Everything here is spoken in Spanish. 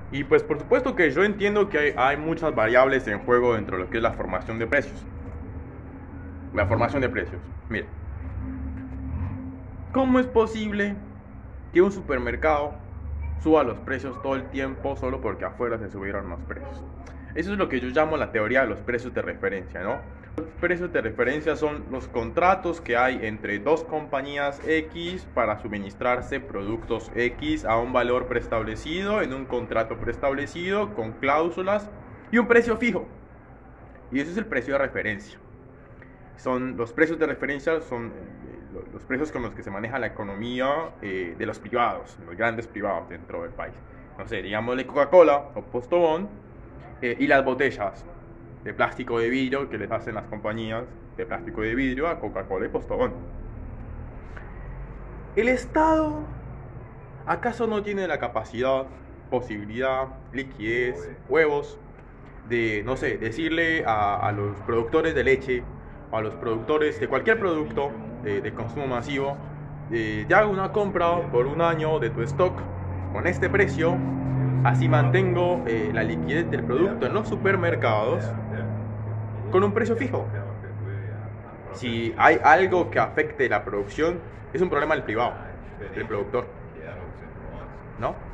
Y pues por supuesto que yo entiendo que hay muchas variables en juego dentro de lo que es la formación de precios. La formación de precios. Mire, ¿cómo es posible que un supermercado suba los precios todo el tiempo solo porque afuera se subieron los precios? Eso es lo que yo llamo la teoría de los precios de referencia, ¿no? Los precios de referencia son los contratos que hay entre dos compañías X para suministrarse productos X a un valor preestablecido en un contrato preestablecido con cláusulas y un precio fijo. Y ese es el precio de referencia. Son los precios de referencia son los precios con los que se maneja la economía de los privados, los grandes privados dentro del país. No sé, digámosle Coca-Cola o Postobón y las botellas de plástico de vidrio que les hacen las compañías de plástico de vidrio a Coca-Cola y Postobón. ¿El Estado acaso no tiene la capacidad, posibilidad, liquidez, huevos de, no sé, decirle a los productores de leche o a los productores de cualquier producto de consumo masivo, te hago una compra por un año de tu stock con este precio, así mantengo la liquidez del producto en los supermercados con un precio fijo? Si hay algo que afecte la producción, es un problema del privado, del productor, ¿no?